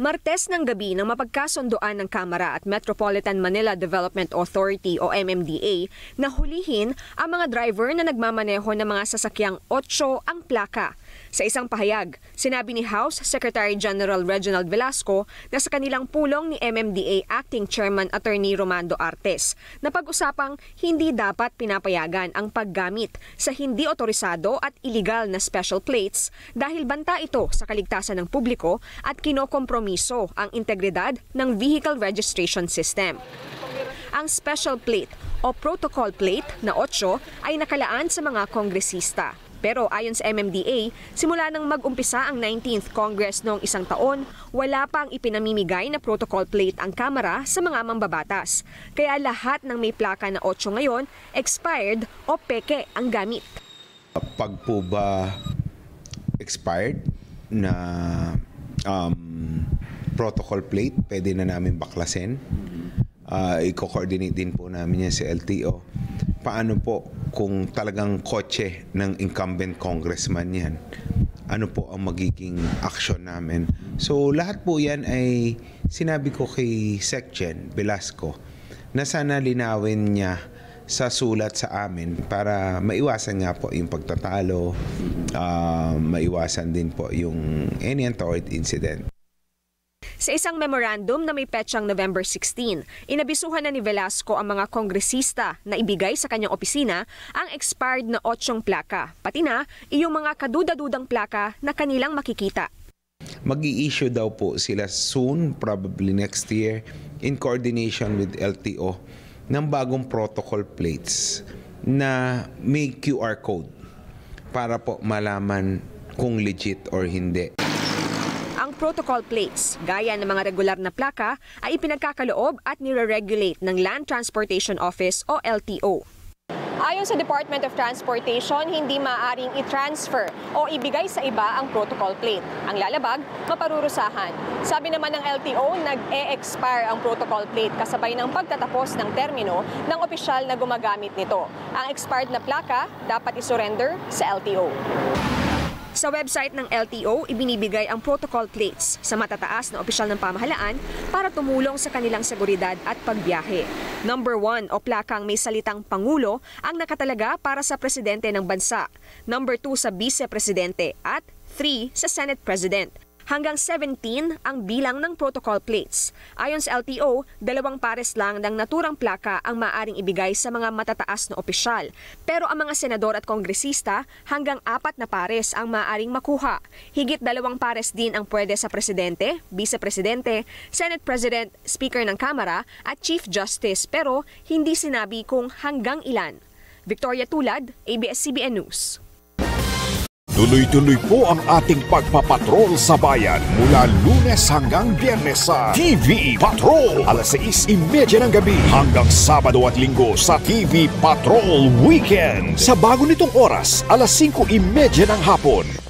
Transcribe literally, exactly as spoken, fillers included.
Martes ng gabi nang mapagkasunduan ng Kamara at Metropolitan Manila Development Authority o M M D A na hulihin ang mga driver na nagmamaneho ng mga sasakyang otso ang plaka. Sa isang pahayag, sinabi ni House Secretary General Reginald Velasco na sa kanilang pulong ni M M D A Acting Chairman Attorney Romando Artes na pag-usapang hindi dapat pinapayagan ang paggamit sa hindi otorisado at iligal na special plates dahil banta ito sa kaligtasan ng publiko at kinokompromiso ang integridad ng vehicle registration system. Ang special plate o protocol plate na otso ay nakalaan sa mga kongresista. Pero ayon sa M M D A, simula nang mag-umpisa ang nineteenth Congress noong isang taon, wala pang ipinamimigay na protocol plate ang Kamara sa mga mambabatas. Kaya lahat ng may plaka na otso ngayon, expired o peke ang gamit. Pag po ba expired na um, protocol plate, pwede na namin baklasin. Uh, i-coordinate din po namin yan sa L T O. Paano po kung talagang kotse ng incumbent congressman yan? Ano po ang magiging action namin? So lahat po yan ay sinabi ko kay Secgen Velasco na sana linawin niya sa sulat sa amin para maiwasan nga po yung pagtatalo, uh, maiwasan din po yung any untoward incident. Sa isang memorandum na may petsang November sixteen, inabisuhan na ni Velasco ang mga kongresista na ibigay sa kanyang opisina ang expired na otsyong plaka, pati na iyong mga kaduda-dudang plaka na kanilang makikita. Mag-i-issue daw po sila soon, probably next year, in coordination with L T O, ng bagong protocol plates na may Q R code para po malaman kung legit or hindi. Ang protocol plates, gaya ng mga regular na plaka, ay ipinagkakaloob at nire-regulate ng Land Transportation Office o L T O. Ayon sa Department of Transportation, hindi maaaring i-transfer o ibigay sa iba ang protocol plate. Ang lalabag, maparurusahan. Sabi naman ng L T O, nag-e-expire ang protocol plate kasabay ng pagtatapos ng termino ng opisyal na gumagamit nito. Ang expired na plaka dapat isurrender sa L T O. Sa website ng L T O, ibinibigay ang protocol plates sa matataas na opisyal ng pamahalaan para tumulong sa kanilang seguridad at pagbiyahe. Number one o plakang may salitang Pangulo ang nakatalaga para sa presidente ng bansa. Number two sa vice-presidente at three sa Senate President. Hanggang seventeen ang bilang ng protocol plates. Ayon sa L T O, dalawang pares lang ng naturang plaka ang maaaring ibigay sa mga matataas na opisyal. Pero ang mga senador at kongresista, hanggang apat na pares ang maaaring makuha. Higit dalawang pares din ang pwede sa presidente, vice-presidente, Senate President, Speaker ng Kamara at Chief Justice. Pero hindi sinabi kung hanggang ilan. Victoria Tulad, A B S C B N News. Tuloy-tuloy po ang ating pagpapatrol sa bayan mula Lunes hanggang Biyernes sa T V Patrol alas sais trenta ng gabi hanggang Sabado at Linggo sa T V Patrol Weekend. Sa bago nitong oras, alas singko trenta ng hapon.